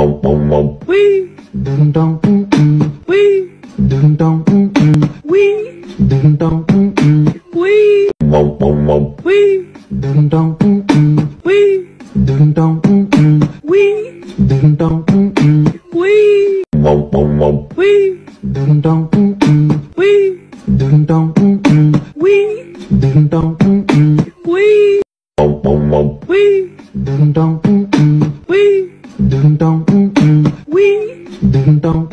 Wee. Dum dum Wee. Dum dum Wee. Dum dum Wee. Wee. Dum dum Wee. Dum dum Wee. Dum dum Wee. Wee. Dum dum Wee. Dum dum Wee. Dum dum Wee. Wee. Dum dum Wee. Dum dum Wee. Dum dum